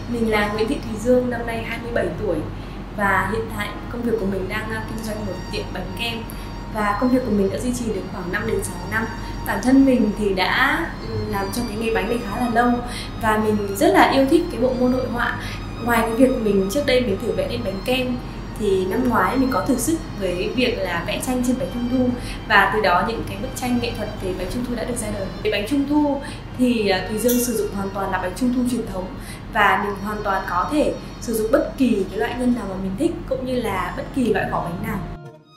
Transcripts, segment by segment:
Mình là Nguyễn Thị Thùy Dương, năm nay 27 tuổi và hiện tại công việc của mình đang kinh doanh một tiệm bánh kem, và công việc của mình đã duy trì được khoảng 5 đến 6 năm. Bản thân mình thì đã làm trong cái nghề bánh này khá là lâu và mình rất là yêu thích cái bộ môn hội họa. Ngoài cái việc mình trước đây mình thử vẽ lên bánh kem thì năm ngoái mình có thử sức với việc là vẽ tranh trên bánh trung thu, và từ đó những cái bức tranh nghệ thuật về bánh trung thu đã được ra đời. Về bánh trung thu thì Thùy Dương sử dụng hoàn toàn là bánh trung thu truyền thống, và mình hoàn toàn có thể sử dụng bất kỳ cái loại nhân nào mà mình thích, cũng như là bất kỳ loại vỏ bánh nào.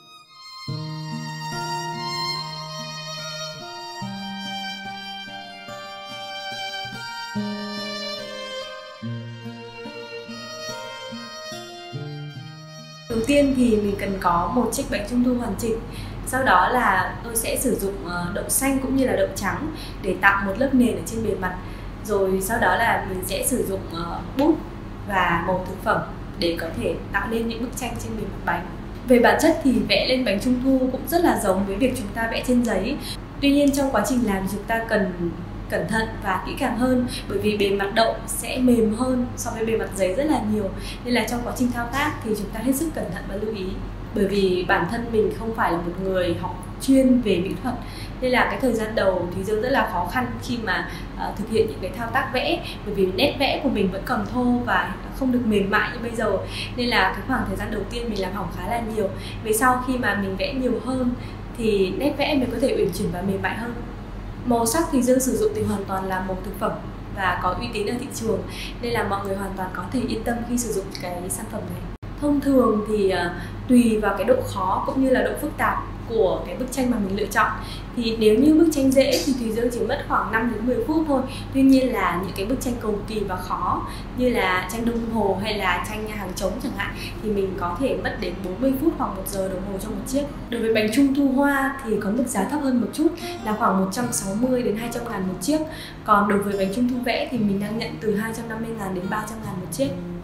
Đầu tiên thì mình cần có một chiếc bánh trung thu hoàn chỉnh. Sau đó là tôi sẽ sử dụng đậu xanh cũng như là đậu trắng để tạo một lớp nền ở trên bề mặt. Rồi sau đó là mình sẽ sử dụng bút và màu thực phẩm để có thể tạo nên những bức tranh trên bề mặt bánh. Về bản chất thì vẽ lên bánh trung thu cũng rất là giống với việc chúng ta vẽ trên giấy. Tuy nhiên trong quá trình làm chúng ta cần cẩn thận và kỹ càng hơn, bởi vì bề mặt đậu sẽ mềm hơn so với bề mặt giấy rất là nhiều, nên là trong quá trình thao tác thì chúng ta hết sức cẩn thận và lưu ý. Bởi vì bản thân mình không phải là một người học chuyên về mỹ thuật, nên là cái thời gian đầu thì Dương rất là khó khăn khi mà thực hiện những cái thao tác vẽ, bởi vì nét vẽ của mình vẫn còn thô và không được mềm mại như bây giờ, nên là cái khoảng thời gian đầu tiên mình làm hỏng khá là nhiều. Về sau khi mà mình vẽ nhiều hơn thì nét vẽ mình có thể uyển chuyển và mềm mại hơn. Màu sắc thì Dương sử dụng thì hoàn toàn là màu thực phẩm và có uy tín ở thị trường, nên là mọi người hoàn toàn có thể yên tâm khi sử dụng cái sản phẩm này. Thông thường thì tùy vào cái độ khó cũng như là độ phức tạp của cái bức tranh mà mình lựa chọn. Thì nếu như bức tranh dễ thì Thùy Dương chỉ mất khoảng 5 đến 10 phút thôi. Tuy nhiên là những cái bức tranh cầu kỳ và khó như là tranh đồng hồ hay là tranh hàng trống chẳng hạn thì mình có thể mất đến 40 phút hoặc 1 giờ đồng hồ cho một chiếc. Đối với bánh trung thu hoa thì có mức giá thấp hơn một chút là khoảng 160 đến 200 ngàn một chiếc. Còn đối với bánh trung thu vẽ thì mình đang nhận từ 250 ngàn đến 300 ngàn một chiếc.